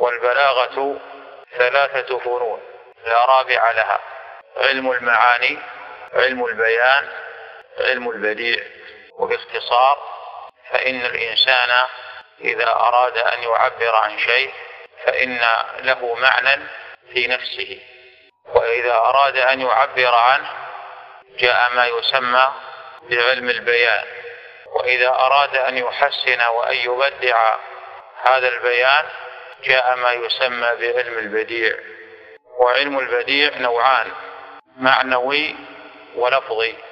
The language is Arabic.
والبلاغة 3 فنون لا رابع لها: علم المعاني، علم البيان، علم البديع. وباختصار فإن الإنسان إذا أراد أن يعبر عن شيء فإن له معنى في نفسه، وإذا أراد أن يعبر عنه جاء ما يسمى بعلم البيان، وإذا أراد أن يحسن وأن يبدع هذا البيان جاء ما يسمى بعلم البديع. وعلم البديع نوعان: معنوي ولفظي.